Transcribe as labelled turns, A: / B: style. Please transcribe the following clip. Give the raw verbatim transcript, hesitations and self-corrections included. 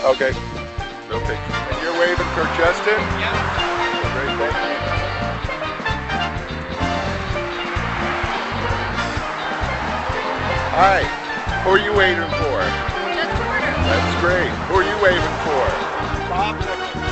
A: Okay. No picture. And you're waving for Justin?
B: Yeah.
A: Great, thank you. Hi. Who are you waving for?
B: Just order.
A: That's great. Who are you waving for?
C: Bob.